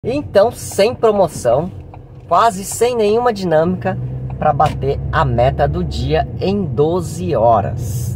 Então, sem promoção, quase sem nenhuma dinâmica para bater a meta do dia em 12 horas.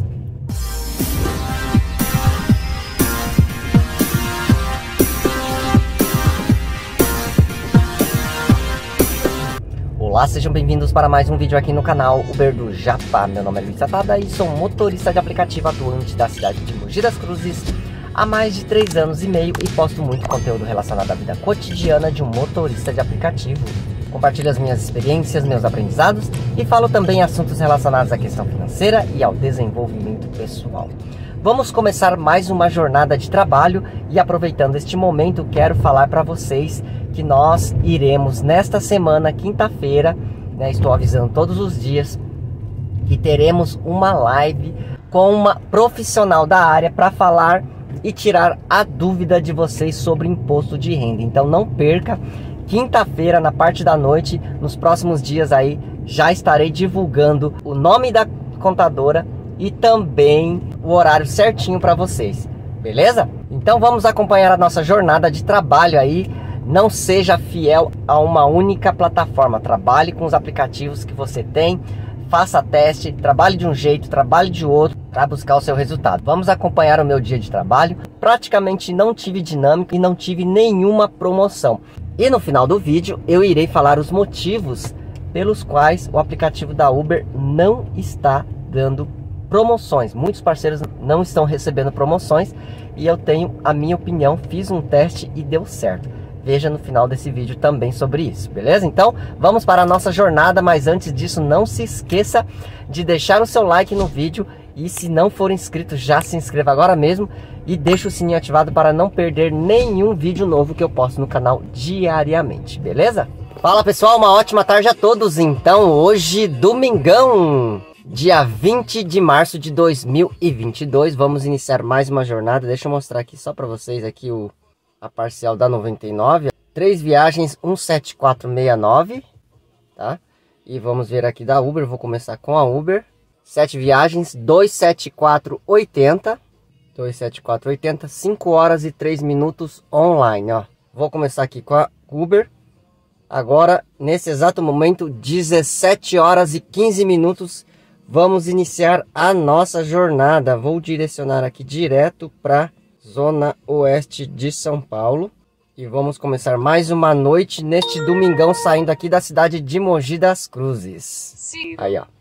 Olá, sejam bem-vindos para mais um vídeo aqui no canal Uber do Japa. Meu nome é Luiz Satada e sou motorista de aplicativo atuante da cidade de Mogi das Cruzes há mais de 3 anos e meio e posto muito conteúdo relacionado à vida cotidiana de um motorista de aplicativo. Compartilho as minhas experiências, meus aprendizados e falo também assuntos relacionados à questão financeira e ao desenvolvimento pessoal. Vamos começar mais uma jornada de trabalho e aproveitando este momento quero falar para vocês que nós iremos nesta semana, quinta-feira, estou avisando todos os dias, que teremos uma live com uma profissional da área para falar e tirar a dúvida de vocês sobre imposto de renda. Então não perca, quinta-feira na parte da noite, nos próximos dias aí, já estarei divulgando o nome da contadora e também o horário certinho para vocês, beleza? Então vamos acompanhar a nossa jornada de trabalho aí. Não seja fiel a uma única plataforma, trabalhe com os aplicativos que você tem, faça teste, trabalhe de um jeito, trabalhe de outro para buscar o seu resultado. Vamos acompanhar o meu dia de trabalho. Praticamente não tive dinâmica e não tive nenhuma promoção. E no final do vídeo eu irei falar os motivos pelos quais o aplicativo da Uber não está dando promoções. Muitos parceiros não estão recebendo promoções e eu tenho a minha opinião, fiz um teste e deu certo. Veja no final desse vídeo também sobre isso, beleza? Então, vamos para a nossa jornada, mas antes disso, não se esqueça de deixar o seu like no vídeo e se não for inscrito, já se inscreva agora mesmo e deixa o sininho ativado para não perder nenhum vídeo novo que eu posto no canal diariamente, beleza? Fala pessoal, uma ótima tarde a todos. Então, hoje, domingão, dia 20 de março de 2022, vamos iniciar mais uma jornada. Deixa eu mostrar aqui só para vocês aqui a parcial da 99, 3 viagens 17469, tá? E vamos ver aqui da Uber, vou começar com a Uber, 7 viagens 27480, 27480, 5 horas e 3 minutos online, ó. Vou começar aqui com a Uber, agora nesse exato momento 17 horas e 15 minutos, vamos iniciar a nossa jornada. Vou direcionar aqui direto para Zona Oeste de São Paulo. E vamos começar mais uma noite neste domingão, saindo aqui da cidade de Mogi das Cruzes. Sim. Aí, ó.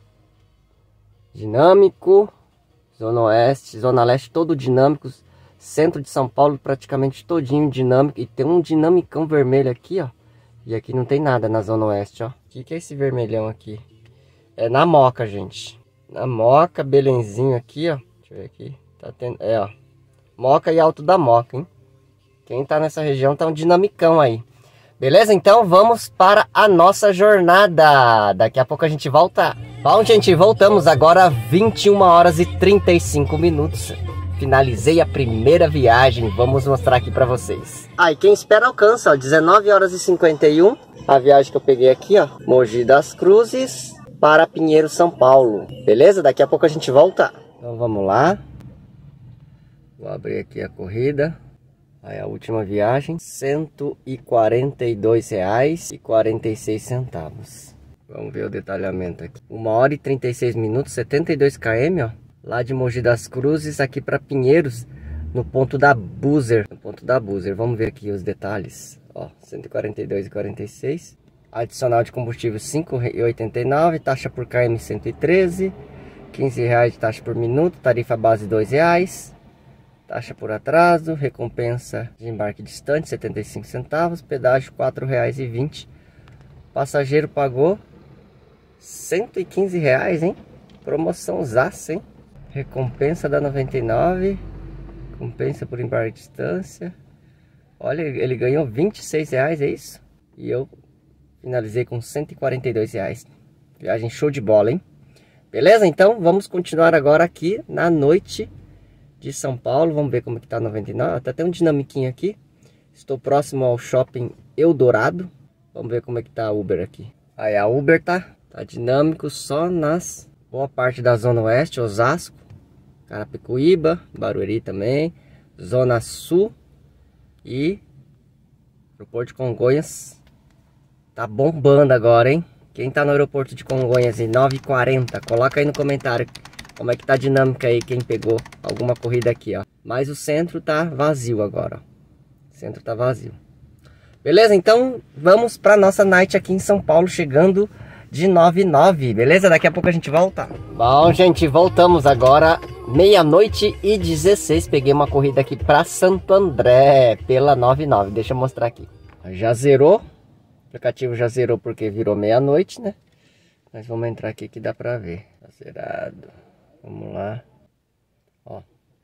Dinâmico. Zona Oeste, Zona Leste, todo dinâmicos. Centro de São Paulo praticamente todinho dinâmico. E tem um dinamicão vermelho aqui, ó. E aqui não tem nada na Zona Oeste, ó. O que é esse vermelhão aqui? É na Moca, gente. Na Moca, Belenzinho aqui, ó. Deixa eu ver aqui. Tá tendo... ó. Moca e Alto da Moca, hein? Quem tá nessa região tá um dinamicão aí. Beleza? Então vamos para a nossa jornada. Daqui a pouco a gente volta. Bom, gente, voltamos agora 21 horas e 35 minutos. Finalizei a primeira viagem. Vamos mostrar aqui pra vocês. Aí, quem espera alcança, ó. 19 horas e 51. A viagem que eu peguei aqui, ó. Mogi das Cruzes para Pinheiro, São Paulo. Beleza? Daqui a pouco a gente volta. Então vamos lá. Vou abrir aqui a corrida. Aí a última viagem, R$ 142,46. Vamos ver o detalhamento aqui. 1 hora e 36 minutos, 72 km, ó. Lá de Mogi das Cruzes, aqui para Pinheiros, no ponto da Buser. No ponto da Buser. Vamos ver aqui os detalhes. Ó, 142,46. Adicional de combustível, R$ 5,89. Taxa por km, 113. R$ 15,00 de taxa por minuto. Tarifa base, R$ 2,00. Taxa por atraso, recompensa de embarque distante, 75 centavos, pedágio R$ 4,20. Passageiro pagou R$ 115, hein? Promoção zaça, hein? Recompensa da 99, recompensa por embarque distância. Olha, ele ganhou R$ 26,00, é isso? E eu finalizei com R$ 142,00. Viagem show de bola, hein? Beleza? Então vamos continuar agora aqui na noite de São Paulo. Vamos ver como que tá a 99. Tá até um dinamiquinho aqui. Estou próximo ao shopping Eldorado. Vamos ver como é que tá a Uber aqui. Aí a Uber tá dinâmico só nas boa parte da Zona Oeste, Osasco, Carapicuíba, Barueri também, Zona Sul e Aeroporto de Congonhas tá bombando agora, hein? Quem tá no aeroporto de Congonhas em 9h40, coloca aí no comentário como é que tá a dinâmica aí, quem pegou alguma corrida aqui, ó. Mas o centro tá vazio agora, ó. O centro tá vazio. Beleza? Então vamos pra nossa night aqui em São Paulo, chegando de 9h09, beleza? Daqui a pouco a gente volta. Bom, gente, voltamos agora, 00h16. Peguei uma corrida aqui pra Santo André, pela 99. Deixa eu mostrar aqui. Já zerou. O aplicativo já zerou porque virou meia-noite, né? Mas vamos entrar aqui que dá pra ver. Tá zerado. Vamos lá. Ó.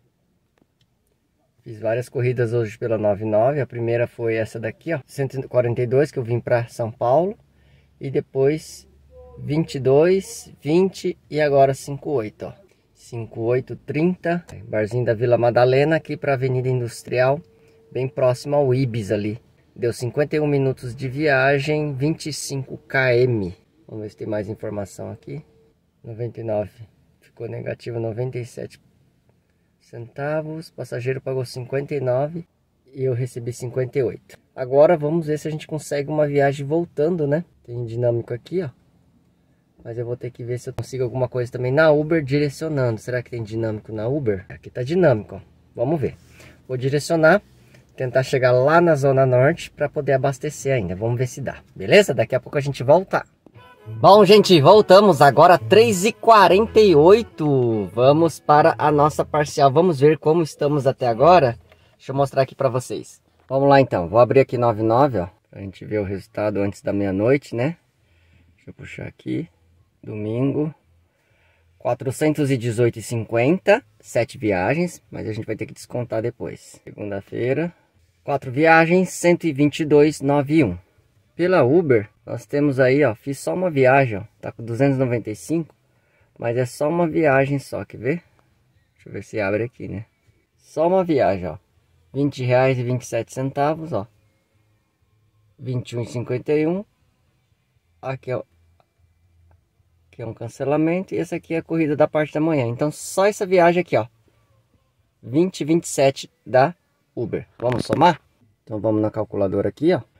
Fiz várias corridas hoje pela 99. A primeira foi essa daqui, ó. 142, que eu vim pra São Paulo. E depois 22, 20 e agora 58, ó. 58, 30. Barzinho da Vila Madalena aqui pra Avenida Industrial. Bem próximo ao Ibis ali. Deu 51 minutos de viagem, 25 km. Vamos ver se tem mais informação aqui. 99. Ficou negativo 97 centavos. O passageiro pagou 59 e eu recebi 58. Agora vamos ver se a gente consegue uma viagem voltando, né? Tem dinâmico aqui, ó. Mas eu vou ter que ver se eu consigo alguma coisa também na Uber direcionando. Será que tem dinâmico na Uber? Aqui tá dinâmico, ó. Vamos ver. Vou direcionar. Tentar chegar lá na Zona Norte para poder abastecer ainda. Vamos ver se dá. Beleza? Daqui a pouco a gente volta. Bom, gente, voltamos agora 3h48. Vamos para a nossa parcial. Vamos ver como estamos até agora. Deixa eu mostrar aqui para vocês. Vamos lá então. Vou abrir aqui 99, ó. Pra gente ver o resultado antes da meia-noite, né? Deixa eu puxar aqui. Domingo. 418,50. 7 viagens. Mas a gente vai ter que descontar depois. Segunda-feira. 4 viagens, 122,91. Pela Uber, nós temos aí, ó, fiz só uma viagem, ó, tá com 295, mas é só uma viagem só, quer ver? Deixa eu ver se abre aqui, né? Só uma viagem, ó, R$20,27, ó, 21,51. Aqui, ó, aqui é um cancelamento e essa aqui é a corrida da parte da manhã. Então só essa viagem aqui, ó, 20,27 da Uber. Vamos somar? Então vamos na calculadora aqui, ó.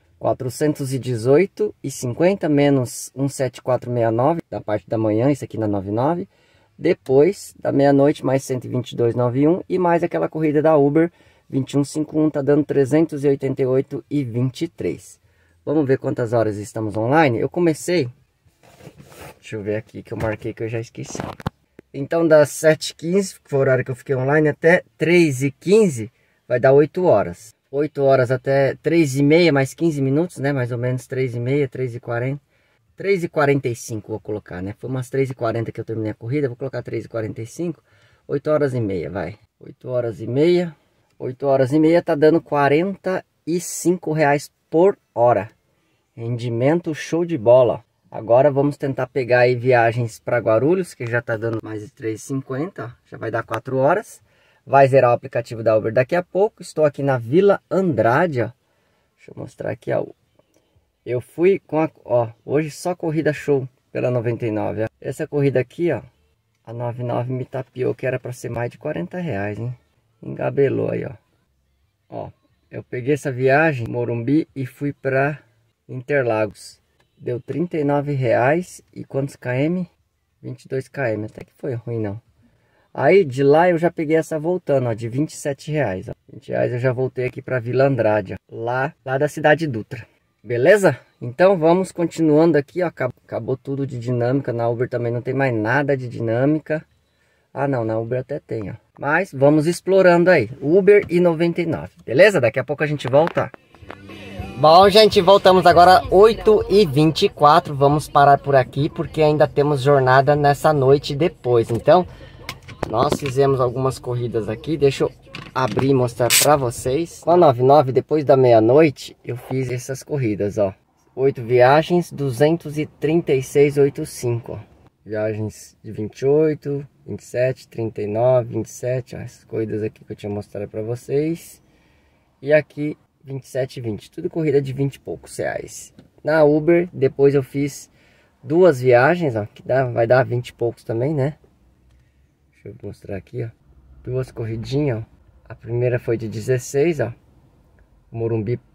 418,50 menos 17469 da parte da manhã, isso aqui na 99. Depois da meia-noite mais 122,91 e mais aquela corrida da Uber 21,51, tá dando 388,23. Vamos ver quantas horas estamos online. Eu comecei, deixa eu ver aqui que eu marquei que eu já esqueci. Então das 7h15, que foi o horário que eu fiquei online, até 3h15 vai dar 8 horas. 8 horas até 3h30, mais 15 minutos, né? Mais ou menos 3h30, 3h40. 3h45 vou colocar, né? Foi umas 3h40 que eu terminei a corrida, vou colocar 3h45. 8 horas e meia, vai. 8 horas e meia. 8 horas e meia tá dando R$45 por hora. Rendimento show de bola. Agora vamos tentar pegar aí viagens para Guarulhos, que já tá dando mais de 3h50, já vai dar 4 horas. Vai zerar o aplicativo da Uber daqui a pouco. Estou aqui na Vila Andrade, ó. Deixa eu mostrar aqui, ó. Eu fui com a... Ó, hoje só corrida show pela 99, ó. Essa corrida aqui, ó. A 99 me tapeou que era para ser mais de R$40, hein? Engabelou aí, ó. Ó, eu peguei essa viagem, Morumbi, e fui para Interlagos. Deu R$39 e quantos km? 22 km, até que foi ruim não. Aí de lá eu já peguei essa voltando, ó, de R$27, ó. R$20 eu já voltei aqui para Vila Andrade, ó, lá da Cidade Dutra. Beleza? Então vamos continuando aqui, ó. Acabou tudo de dinâmica, na Uber também não tem mais nada de dinâmica. Ah não, na Uber até tem, ó. Mas vamos explorando aí, Uber e 99, beleza? Daqui a pouco a gente volta. Bom, gente, voltamos agora 8h24, vamos parar por aqui porque ainda temos jornada nessa noite depois. Então, nós fizemos algumas corridas aqui, deixa eu abrir e mostrar pra vocês. Com a 99, depois da meia-noite, eu fiz essas corridas, ó. 8 viagens, 236,85, ó. Viagens de 28, 27, 39, 27, ó. Essas corridas aqui que eu tinha mostrado pra vocês. E aqui 27 e 20, tudo corrida de 20 e poucos reais. Na Uber, depois eu fiz 2 viagens, ó, que vai dar 20 e poucos também, né? Deixa eu mostrar aqui, ó. 2 corridinhas, ó. A primeira foi de 16, ó. Morumbi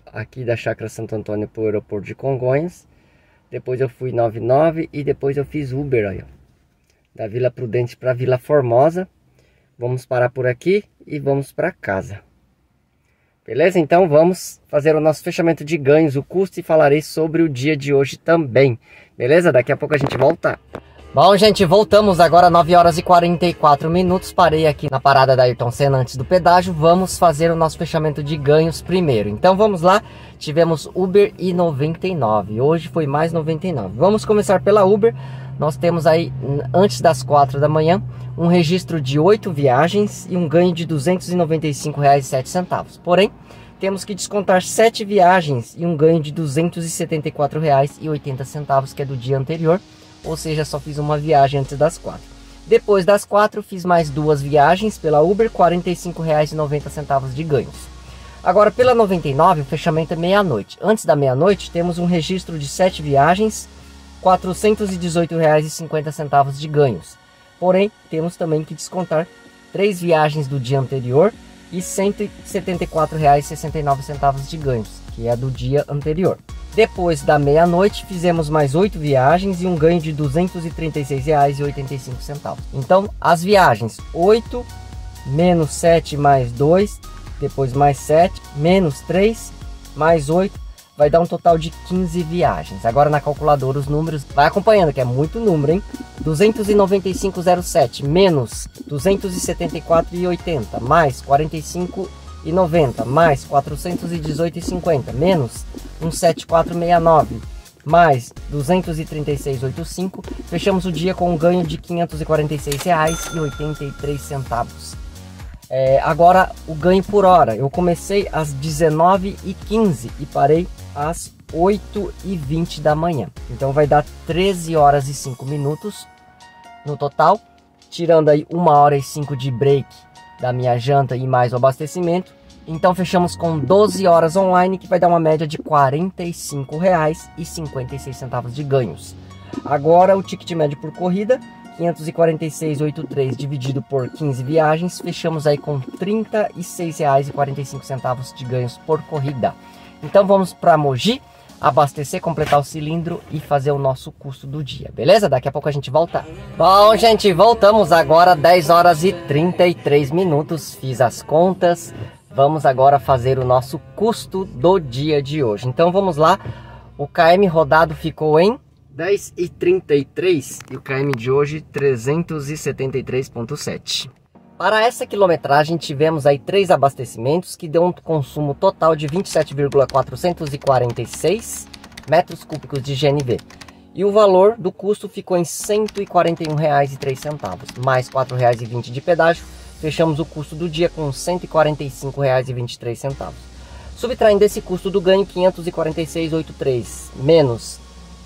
aqui da Chácara Santo Antônio para o aeroporto de Congonhas. Depois eu fui 99 e depois eu fiz Uber aí, ó, da Vila Prudente para Vila Formosa. Vamos parar por aqui e vamos para casa. Beleza? Então vamos fazer o nosso fechamento de ganhos, o custo, e falarei sobre o dia de hoje também. Beleza? Daqui a pouco a gente volta. Bom, gente, voltamos agora 9 horas e 44 minutos. Parei aqui na parada da Ayrton Senna antes do pedágio. Vamos fazer o nosso fechamento de ganhos primeiro. Então vamos lá. Tivemos Uber e 99. Hoje foi mais 99. Vamos começar pela Uber. Nós temos aí, antes das 4 da manhã, um registro de 8 viagens e um ganho de R$ 295,07. Porém, temos que descontar 7 viagens e um ganho de R$ 274,80, que é do dia anterior. Ou seja, só fiz uma viagem antes das 4. Depois das 4, fiz mais 2 viagens pela Uber, R$ 45,90 de ganhos. Agora, pela 99, o fechamento é meia-noite. Antes da meia-noite, temos um registro de 7 viagens, R$ 418,50 de ganhos. Porém, temos também que descontar 3 viagens do dia anterior e R$ 174,69 de ganhos, que é do dia anterior. Depois da meia-noite, fizemos mais 8 viagens e um ganho de R$ 236,85. Então, as viagens, 8, menos 7 mais 2, depois mais 7, menos 3, mais 8, vai dar um total de 15 viagens. Agora na calculadora os números, vai acompanhando, que é muito número, hein? 295,07 menos 274,80 mais 45,90 mais 418,50 menos 17469 mais 236,85. Fechamos o dia com um ganho de R$ 546,83. Agora o ganho por hora. Eu comecei às 19h15 e parei às 8h20 da manhã. Então vai dar 13 horas e 5 minutos no total, tirando aí 1 hora e 5 de break da minha janta e mais o abastecimento. Então fechamos com 12 horas online, que vai dar uma média de R$ 45,56 de ganhos. Agora o ticket médio por corrida, 546,83 dividido por 15 viagens, fechamos aí com R$ 36,45 de ganhos por corrida. Então vamos para Mogi, abastecer, completar o cilindro e fazer o nosso custo do dia, beleza? Daqui a pouco a gente volta. Bom, gente, voltamos agora, 10 horas e 33 minutos, fiz as contas. Vamos agora fazer o nosso custo do dia de hoje. Então vamos lá, o KM rodado ficou em 10,33 e o KM de hoje 373,7. Para essa quilometragem tivemos aí 3 abastecimentos, que deu um consumo total de 27,446 metros cúbicos de GNV. E o valor do custo ficou em R$ 141,03, mais R$ 4,20 de pedágio. Fechamos o custo do dia com R$ 145,23. Subtraindo esse custo do ganho, 546,83 menos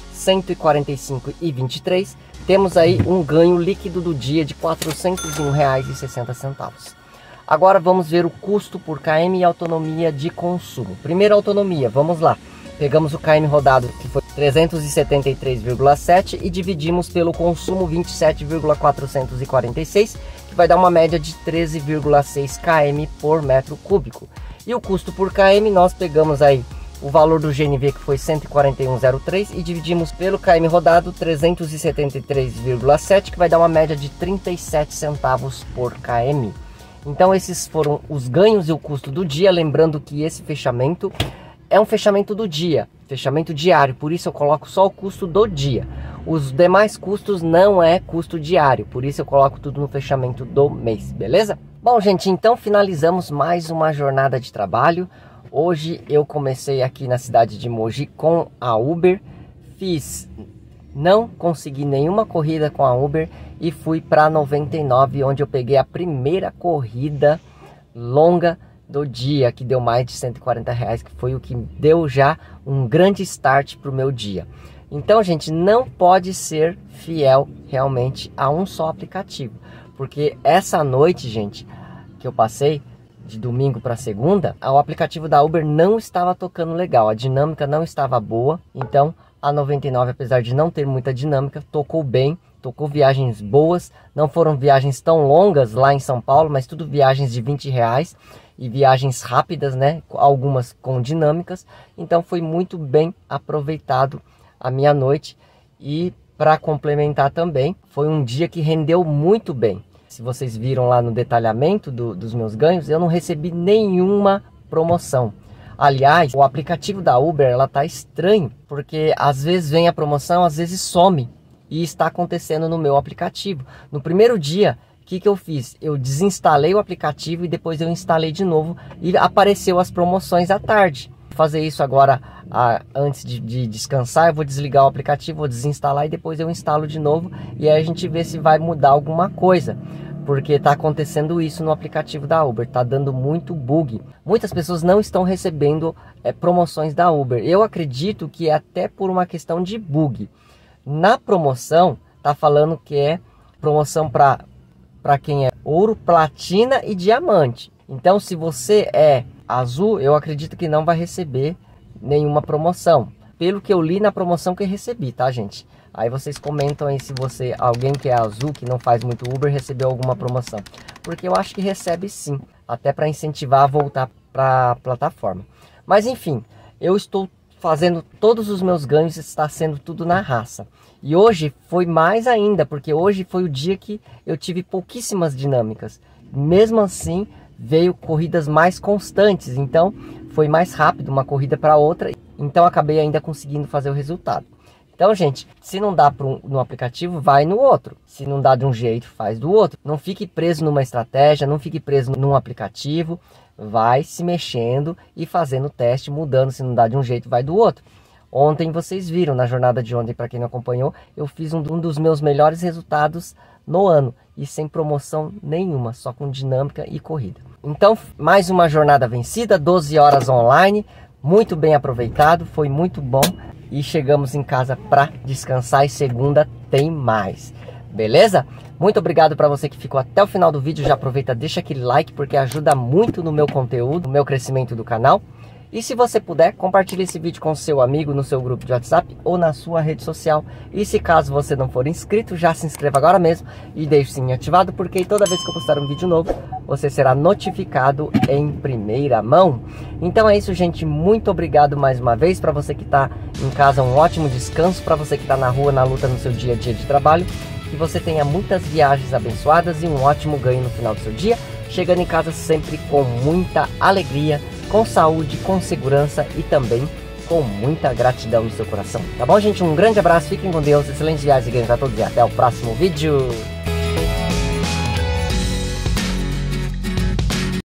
145,23, temos aí um ganho líquido do dia de R$ 401,60. Agora vamos ver o custo por km e autonomia de consumo. Primeiro, autonomia, vamos lá. Pegamos o km rodado, que foi 373,7, e dividimos pelo consumo 27,446, que vai dar uma média de 13,6 km por metro cúbico. E o custo por km, nós pegamos aí o valor do GNV, que foi 141,03, e dividimos pelo km rodado 373,7, que vai dar uma média de 37 centavos por km. Então esses foram os ganhos e o custo do dia. Lembrando que esse fechamento é um fechamento do dia, fechamento diário, por isso eu coloco só o custo do dia. Os demais custos não é custo diário, por isso eu coloco tudo no fechamento do mês, beleza? Bom, gente, então finalizamos mais uma jornada de trabalho. Hoje eu comecei aqui na cidade de Mogi com a Uber, não consegui nenhuma corrida com a Uber e fui para 99, onde eu peguei a primeira corrida longa do dia, que deu mais de R$140, que foi o que deu já um grande start para o meu dia. Então, gente, não pode ser fiel realmente a um só aplicativo, porque essa noite, gente, que eu passei de domingo para segunda, o aplicativo da Uber não estava tocando legal, a dinâmica não estava boa. Então a 99, apesar de não ter muita dinâmica, tocou bem, tocou viagens boas. Não foram viagens tão longas lá em São Paulo, mas tudo viagens de R$20. e viagens rápidas, né? Algumas com dinâmicas. Então foi muito bem aproveitado a minha noite. E para complementar também, foi um dia que rendeu muito bem. Se vocês viram lá no detalhamento dos meus ganhos, eu não recebi nenhuma promoção. Aliás, o aplicativo da Uber, ela tá estranho, porque às vezes vem a promoção, às vezes some. E está acontecendo no meu aplicativo. No primeiro dia, o que eu fiz? Eu desinstalei o aplicativo e depois eu instalei de novo e apareceu as promoções à tarde. Vou fazer isso agora antes de descansar. Eu vou desligar o aplicativo, vou desinstalar e depois eu instalo de novo. E aí a gente vê se vai mudar alguma coisa. Porque está acontecendo isso no aplicativo da Uber, está dando muito bug. Muitas pessoas não estão recebendo promoções da Uber. Eu acredito que é até por uma questão de bug. Na promoção, tá falando que é promoção para quem é ouro, platina e diamante. Então, se você é azul, eu acredito que não vai receber nenhuma promoção. Pelo que eu li na promoção que eu recebi, tá, gente? Aí vocês comentam aí se alguém que é azul, que não faz muito Uber, recebeu alguma promoção. Porque eu acho que recebe sim, até para incentivar a voltar para a plataforma. Mas enfim, eu estou fazendo todos os meus ganhos, está sendo tudo na raça. E hoje foi mais ainda, porque hoje foi o dia que eu tive pouquíssimas dinâmicas. Mesmo assim, veio corridas mais constantes, então foi mais rápido uma corrida para outra, então acabei ainda conseguindo fazer o resultado. Então, gente, se não dá no aplicativo, vai no outro. Se não dá de um jeito, faz do outro. Não fique preso numa estratégia, não fique preso num aplicativo. Vai se mexendo e fazendo teste, mudando. Se não dá de um jeito, vai do outro. Ontem vocês viram, na jornada de ontem, para quem não acompanhou, eu fiz um dos meus melhores resultados no ano. E sem promoção nenhuma, só com dinâmica e corrida. Então, mais uma jornada vencida, 12 horas online. Muito bem aproveitado, foi muito bom. E chegamos em casa para descansar e segunda tem mais. Beleza? Muito obrigado para você que ficou até o final do vídeo. Já aproveita, deixa aquele like porque ajuda muito no meu conteúdo, no meu crescimento do canal. E se você puder, compartilhe esse vídeo com seu amigo no seu grupo de WhatsApp ou na sua rede social. E se caso você não for inscrito, já se inscreva agora mesmo e deixe o sininho ativado, porque toda vez que eu postar um vídeo novo, você será notificado em primeira mão. Então é isso, gente. Muito obrigado mais uma vez. Para você que está em casa, um ótimo descanso. Para você que está na rua, na luta, no seu dia a dia de trabalho. Que você tenha muitas viagens abençoadas e um ótimo ganho no final do seu dia. Chegando em casa sempre com muita alegria, com saúde, com segurança e também com muita gratidão no seu coração. Tá bom, gente? Um grande abraço, fiquem com Deus, excelentes viagens e ganhos a todos e até o próximo vídeo.